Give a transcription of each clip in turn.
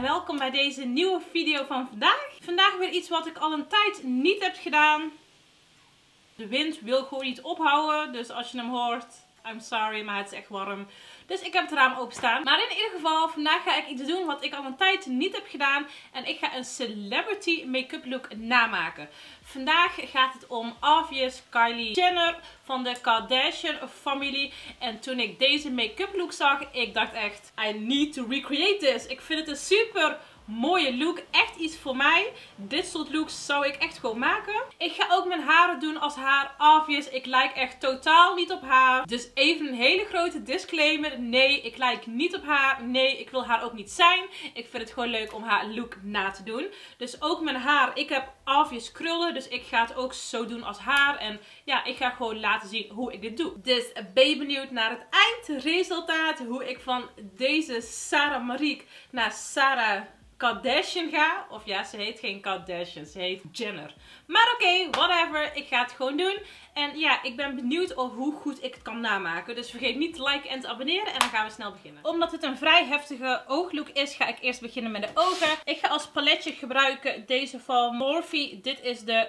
welkom bij deze nieuwe video van vandaag. Vandaag weer iets wat ik al een tijd niet heb gedaan. De wind wil gewoon niet ophouden, dus als je hem hoort, I'm sorry, maar het is echt warm. Dus ik heb het raam openstaan. Maar in ieder geval, vandaag ga ik iets doen wat ik al een tijd niet heb gedaan. En ik ga een celebrity make-up look namaken. Vandaag gaat het om Obvious Kylie Jenner van de Kardashian familie. En toen ik deze make-up look zag, ik dacht echt, I need to recreate this. Ik vind het een super mooie look. Echt iets voor mij. Dit soort looks zou ik echt gewoon maken. Ik ga ook mijn haren doen als haar Obvious. Ik lijk echt totaal niet op haar. Dus even een hele grote disclaimer. Nee, ik lijk niet op haar. Nee, ik wil haar ook niet zijn. Ik vind het gewoon leuk om haar look na te doen. Dus ook mijn haar. Ik heb Obvious krullen. Dus ik ga het ook zo doen als haar. En ja, ik ga gewoon laten zien hoe ik dit doe. Dus ben je benieuwd naar het eindresultaat. Hoe ik van deze Sarah Marieke naar Sarah Kardashian ga. Of ja, ze heet geen Kardashian, ze heet Jenner. Maar oké, whatever. Ik ga het gewoon doen. En ja, ik ben benieuwd of hoe goed ik het kan namaken. Dus vergeet niet te liken en te abonneren. En dan gaan we snel beginnen. Omdat het een vrij heftige ooglook is, ga ik eerst beginnen met de ogen. Ik ga als paletje gebruiken deze van Morphe. Dit is de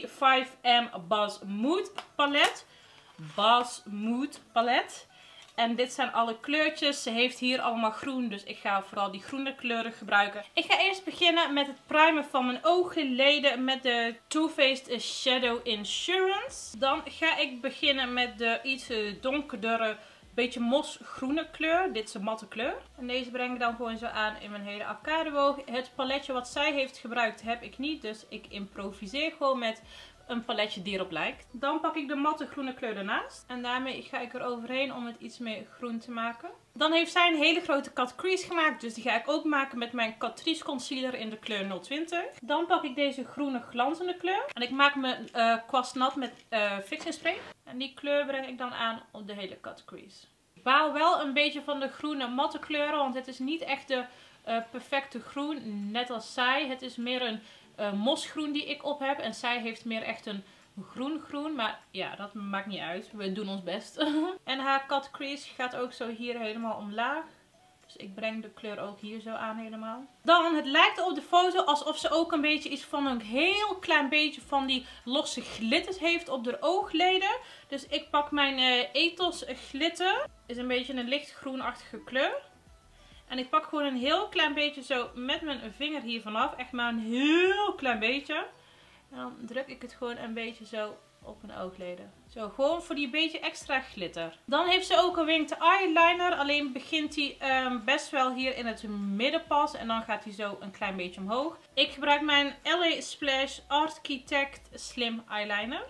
35M Bas Mood palet. Bas Mood palet. En dit zijn alle kleurtjes. Ze heeft hier allemaal groen. Dus ik ga vooral die groene kleuren gebruiken. Ik ga eerst beginnen met het primen van mijn oogleden. Met de Too Faced Shadow Insurance. Dan ga ik beginnen met de iets donkerdere, beetje mosgroene kleur. Dit is een matte kleur. En deze breng ik dan gewoon zo aan in mijn hele arcadeboog. Het paletje wat zij heeft gebruikt heb ik niet. Dus ik improviseer gewoon met een paletje die erop lijkt. Dan pak ik de matte groene kleur ernaast. En daarmee ga ik er overheen om het iets meer groen te maken. Dan heeft zij een hele grote cut crease gemaakt. Dus die ga ik ook maken met mijn Catrice concealer in de kleur 020. Dan pak ik deze groene glanzende kleur. En ik maak mijn kwast nat met fixing spray. En die kleur breng ik dan aan op de hele cut crease. Ik baal wel een beetje van de groene matte kleuren. Want het is niet echt de perfecte groen. Net als zij. Het is meer een mosgroen die ik op heb. En zij heeft meer echt een groen. Maar ja, dat maakt niet uit. We doen ons best. En haar cut crease gaat ook zo hier helemaal omlaag. Dus ik breng de kleur ook hier zo aan helemaal. Dan, het lijkt op de foto alsof ze ook een beetje iets van een heel klein beetje van die losse glitters heeft op de oogleden. Dus ik pak mijn Ethos glitter. Is een beetje een lichtgroenachtige kleur. En ik pak gewoon een heel klein beetje zo met mijn vinger hier vanaf. Echt maar een heel klein beetje. En dan druk ik het gewoon een beetje zo op mijn oogleden. Zo, gewoon voor die beetje extra glitter. Dan heeft ze ook een winged eyeliner. Alleen begint die best wel hier in het midden pas. En dan gaat hij zo een klein beetje omhoog. Ik gebruik mijn LA Splash Architect Slim Eyeliner.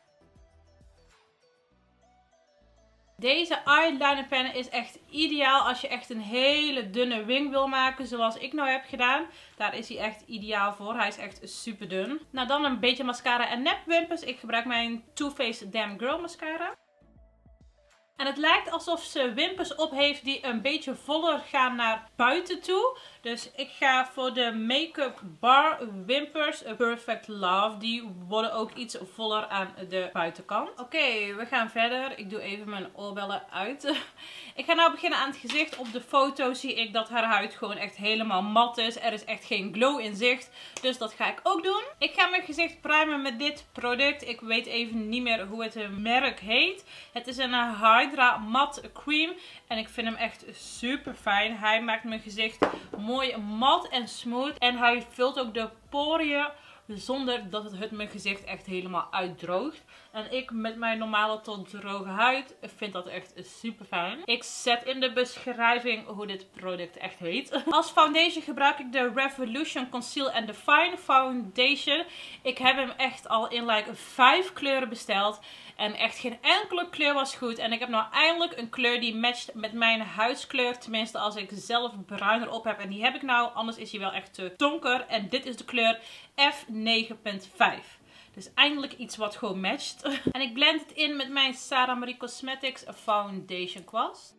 Deze eyeliner pen is echt ideaal als je echt een hele dunne wing wil maken zoals ik nou heb gedaan. Daar is hij echt ideaal voor. Hij is echt super dun. Nou, dan een beetje mascara en nepwimpers. Ik gebruik mijn Too Faced Damn Girl mascara. En het lijkt alsof ze wimpers op heeft die een beetje voller gaan naar buiten toe. Dus ik ga voor de Make-up Bar wimpers Perfect Love. Die worden ook iets voller aan de buitenkant. Oké, we gaan verder. Ik doe even mijn oorbellen uit. Ik ga nou beginnen aan het gezicht. Op de foto zie ik dat haar huid gewoon echt helemaal mat is. Er is echt geen glow in zicht. Dus dat ga ik ook doen. Ik ga mijn gezicht primen met dit product. Ik weet even niet meer hoe het merk heet. Het is een Hydra Matte Cream. En ik vind hem echt super fijn. Hij maakt mijn gezicht mooi mat en smooth. En hij vult ook de poriën zonder dat het mijn gezicht echt helemaal uitdroogt. En ik met mijn normale tot droge huid vind dat echt super fijn. Ik zet in de beschrijving hoe dit product echt heet. Als foundation gebruik ik de Revolution Conceal and Define Foundation. Ik heb hem echt al in like 5 kleuren besteld. En echt geen enkele kleur was goed. En ik heb nou eindelijk een kleur die matcht met mijn huidskleur. Tenminste als ik zelf bruiner op heb. En die heb ik nou. Anders is hij wel echt te donker. En dit is de kleur F9.5. Dus eindelijk iets wat gewoon matcht. En ik blend het in met mijn Sarah Marieke Cosmetics Foundation kwast.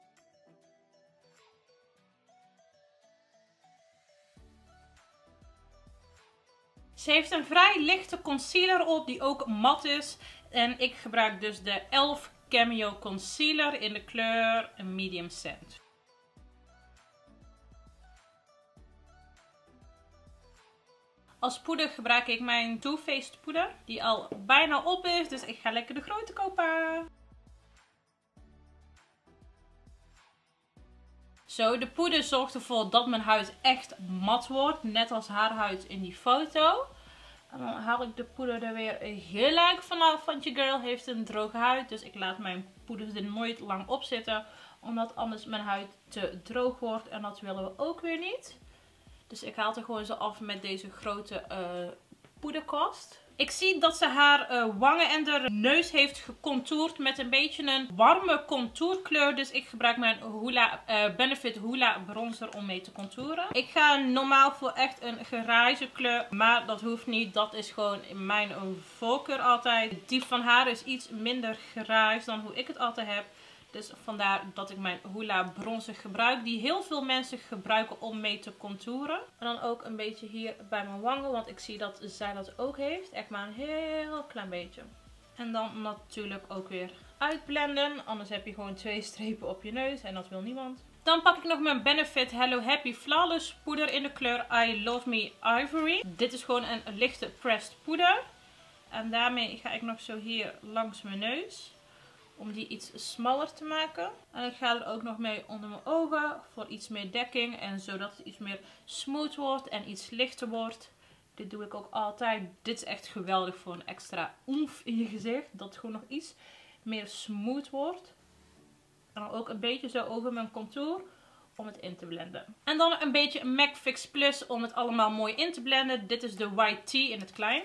Ze heeft een vrij lichte concealer op die ook mat is. En ik gebruik dus de e.l.f. Cameo Concealer in de kleur Medium Sand. Als poeder gebruik ik mijn Too Faced poeder. Die al bijna op is, dus ik ga lekker de grote kopen. Zo, de poeder zorgt ervoor dat mijn huid echt mat wordt. Net als haar huid in die foto. En dan haal ik de poeder er weer gelijk vanaf. Want je girl heeft een droge huid. Dus ik laat mijn poeders er nooit lang op zitten. Omdat anders mijn huid te droog wordt. En dat willen we ook weer niet. Dus ik haal er gewoon zo af met deze grote poederkwast. Ik zie dat ze haar wangen en de neus heeft gecontourd met een beetje een warme contourkleur. Dus ik gebruik mijn Benefit Hoola bronzer om mee te contouren. Ik ga normaal voor echt een grijze kleur. Maar dat hoeft niet. Dat is gewoon mijn voorkeur altijd. Het diep van haar is iets minder grijs dan hoe ik het altijd heb. Dus vandaar dat ik mijn Hoola bronzer gebruik. Die heel veel mensen gebruiken om mee te contouren. En dan ook een beetje hier bij mijn wangen. Want ik zie dat zij dat ook heeft. Echt maar een heel klein beetje. En dan natuurlijk ook weer uitblenden. Anders heb je gewoon 2 strepen op je neus. En dat wil niemand. Dan pak ik nog mijn Benefit Hello Happy Flawless poeder in de kleur I Love Me Ivory. Dit is gewoon een lichte pressed poeder. En daarmee ga ik nog zo hier langs mijn neus. Om die iets smaller te maken. En ik ga er ook nog mee onder mijn ogen. Voor iets meer dekking. En zodat het iets meer smooth wordt. En iets lichter wordt. Dit doe ik ook altijd. Dit is echt geweldig voor een extra oemf in je gezicht. Dat het gewoon nog iets meer smooth wordt. En dan ook een beetje zo over mijn contour. Om het in te blenden. En dan een beetje MAC Fix Plus om het allemaal mooi in te blenden. Dit is de White Tea in het klein.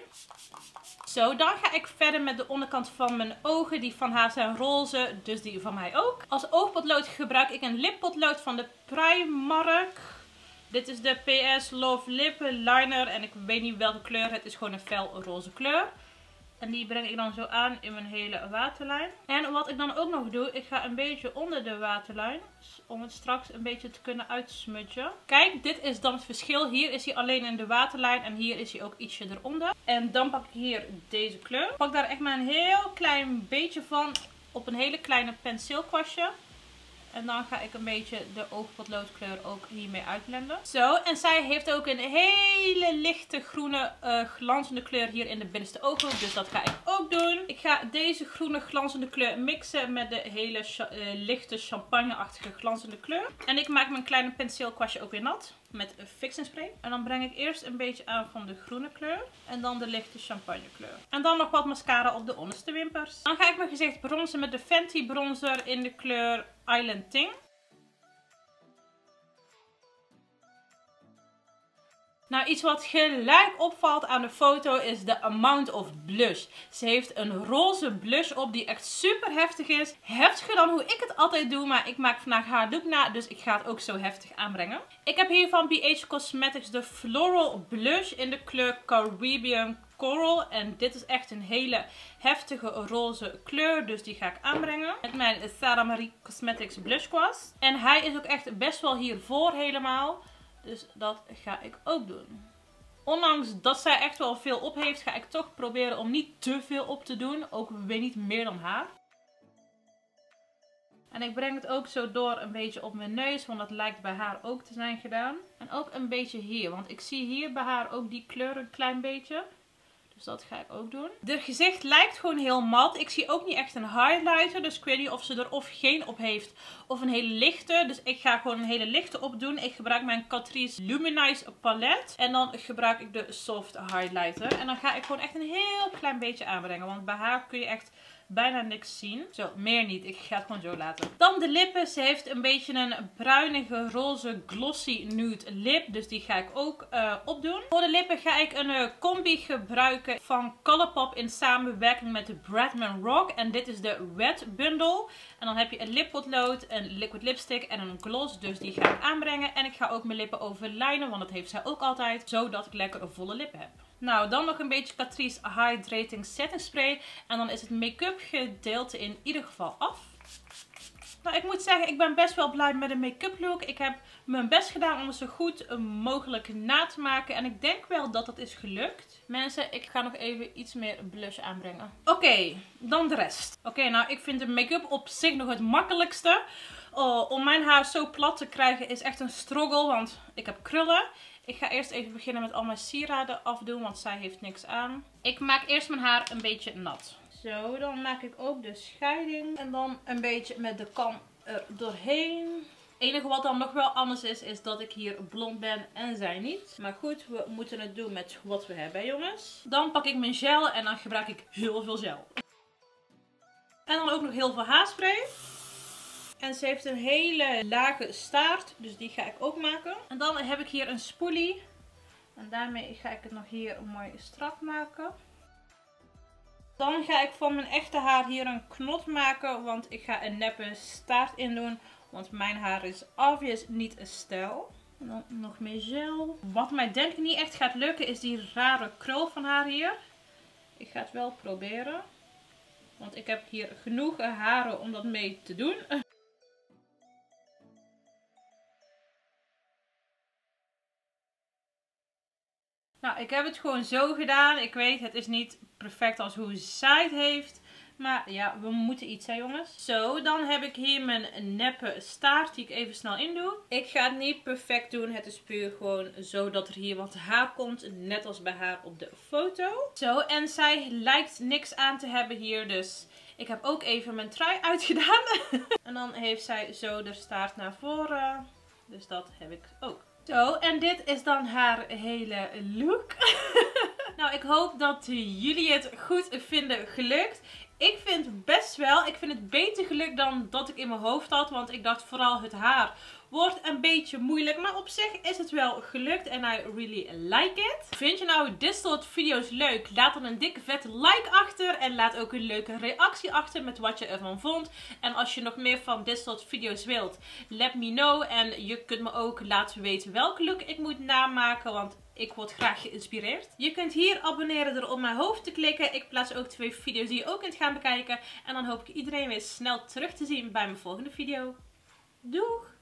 Zo, dan ga ik verder met de onderkant van mijn ogen. Die van haar zijn roze, dus die van mij ook. Als oogpotlood gebruik ik een lippotlood van de Primark. Dit is de PS Love Lip Liner en ik weet niet welke kleur. Het is gewoon een fel roze kleur. En die breng ik dan zo aan in mijn hele waterlijn. En wat ik dan ook nog doe, ik ga een beetje onder de waterlijn. Om het straks een beetje te kunnen uitsmudgen. Kijk, dit is dan het verschil. Hier is hij alleen in de waterlijn en hier is hij ook ietsje eronder. En dan pak ik hier deze kleur. Ik pak daar echt maar een heel klein beetje van op een hele kleine penseelkwastje. En dan ga ik een beetje de oogpotloodkleur ook hiermee uitblenden. Zo, en zij heeft ook een hele lichte groene glanzende kleur hier in de binnenste ooghoek. Dus dat ga ik ook doen. Ik ga deze groene glanzende kleur mixen met de hele lichte champagneachtige glanzende kleur. En ik maak mijn kleine penseelkwastje ook weer nat. Met een fixing spray. En dan breng ik eerst een beetje aan van de groene kleur. En dan de lichte champagne kleur. En dan nog wat mascara op de onderste wimpers. Dan ga ik mijn gezicht bronzen met de Fenty bronzer in de kleur Island Ting. Nou, iets wat gelijk opvalt aan de foto is de amount of blush. Ze heeft een roze blush op die echt super heftig is. Heftiger dan hoe ik het altijd doe, maar ik maak vandaag haar look na, dus ik ga het ook zo heftig aanbrengen. Ik heb hier van BH Cosmetics de Floral Blush in de kleur Caribbean Coral. En dit is echt een hele heftige roze kleur, dus die ga ik aanbrengen. Met mijn Sarah Marie Cosmetics Blush Kwast. En hij is ook echt best wel hiervoor helemaal. Dus dat ga ik ook doen. Ondanks dat zij echt wel veel op heeft, ga ik toch proberen om niet te veel op te doen. Ook weer niet meer dan haar. En ik breng het ook zo door een beetje op mijn neus, want dat lijkt bij haar ook te zijn gedaan. En ook een beetje hier, want ik zie hier bij haar ook die kleur een klein beetje. Dus dat ga ik ook doen. De gezicht lijkt gewoon heel mat. Ik zie ook niet echt een highlighter. Dus ik weet niet of ze er of geen op heeft. Of een hele lichte. Dus ik ga gewoon een hele lichte opdoen. Ik gebruik mijn Catrice Luminize palet. En dan gebruik ik de soft highlighter. En dan ga ik gewoon echt een heel klein beetje aanbrengen. Want bij haar kun je echt bijna niks zien. Zo, meer niet. Ik ga het gewoon zo laten. Dan de lippen. Ze heeft een beetje een bruinige, roze, glossy nude lip. Dus die ga ik ook opdoen. Voor de lippen ga ik een combi gebruiken van Colourpop in samenwerking met de Bradman Rock. En dit is de Wet Bundle. En dan heb je een lippotlood, een liquid lipstick en een gloss. Dus die ga ik aanbrengen. En ik ga ook mijn lippen overlijnen, want dat heeft zij ook altijd. Zodat ik lekker volle lippen heb. Nou, dan nog een beetje Catrice Hydrating Setting Spray. En dan is het make-up gedeelte in ieder geval af. Nou, ik moet zeggen, ik ben best wel blij met de make-up look. Ik heb mijn best gedaan om het zo goed mogelijk na te maken. En ik denk wel dat dat is gelukt. Mensen, ik ga nog even iets meer blush aanbrengen. Oké, dan de rest. Oké, nou, ik vind de make-up op zich nog het makkelijkste. Om mijn haar zo plat te krijgen is echt een struggle, want ik heb krullen. Ik ga eerst even beginnen met al mijn sieraden afdoen, want zij heeft niks aan. Ik maak eerst mijn haar een beetje nat. Zo, dan maak ik ook de scheiding. En dan een beetje met de kam er doorheen. Het enige wat dan nog wel anders is dat ik hier blond ben en zij niet. Maar goed, we moeten het doen met wat we hebben, jongens. Dan pak ik mijn gel en dan gebruik ik heel veel gel. En dan ook nog heel veel haarspray. En ze heeft een hele lage staart, dus die ga ik ook maken. En dan heb ik hier een spoelie. En daarmee ga ik het nog hier mooi strak maken. Dan ga ik van mijn echte haar hier een knot maken, want ik ga een neppe staart in doen. Want mijn haar is obvious niet een stijl. En dan nog meer gel. Wat mij denk ik niet echt gaat lukken is die rare krul van haar hier. Ik ga het wel proberen. Want ik heb hier genoeg haren om dat mee te doen. Nou, ik heb het gewoon zo gedaan. Ik weet, het is niet perfect als hoe zij het heeft. Maar ja, we moeten iets, hè jongens. Zo, dan heb ik hier mijn neppe staart die ik even snel in doe. Ik ga het niet perfect doen. Het is puur gewoon zo dat er hier wat haar komt. Net als bij haar op de foto. Zo, en zij lijkt niks aan te hebben hier. Dus ik heb ook even mijn trui uitgedaan. En dan heeft zij zo de staart naar voren. Dus dat heb ik ook. Zo, en dit is dan haar hele look. Nou, ik hoop dat jullie het goed vinden gelukt. Ik vind best wel, ik vind het beter gelukt dan dat ik in mijn hoofd had. Want ik dacht vooral het haar wordt een beetje moeilijk. Maar op zich is het wel gelukt en I really like it. Vind je nou dit soort video's leuk? Laat dan een dikke vette like achter. En laat ook een leuke reactie achter met wat je ervan vond. En als je nog meer van dit soort video's wilt, let me know. En je kunt me ook laten weten welke look ik moet namaken. Want ik word graag geïnspireerd. Je kunt hier abonneren door op mijn hoofd te klikken. Ik plaats ook 2 video's die je ook kunt gaan bekijken. En dan hoop ik iedereen weer snel terug te zien bij mijn volgende video. Doeg!